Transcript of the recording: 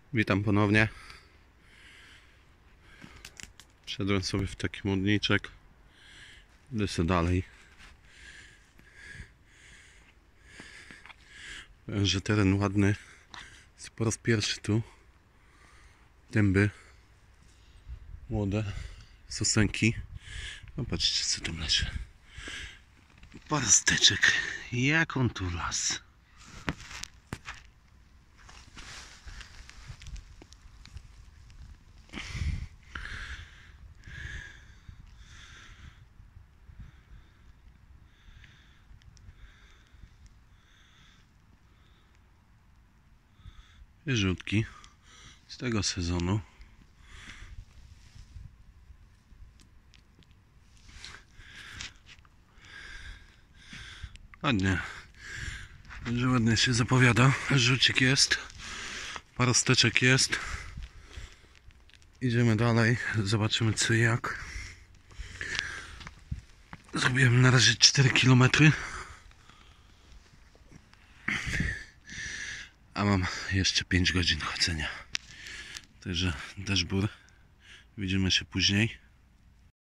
Witam ponownie. Wszedłem sobie w taki modniczek. Idę sobie dalej. Powiem, że teren ładny. Jest po raz pierwszy tu. Dęby. Młode. Sosenki. No patrzcie, co tu leży. Parasteczek. Jak on tu las. Wieżutki z tego sezonu. Ładnie. Że ładnie się zapowiada. Żółcik jest. Parasteczek jest. Idziemy dalej. Zobaczymy co i jak. Zrobiłem na razie 4 km. A mam jeszcze 5 godzin chodzenia. Także deszbur. Widzimy się później.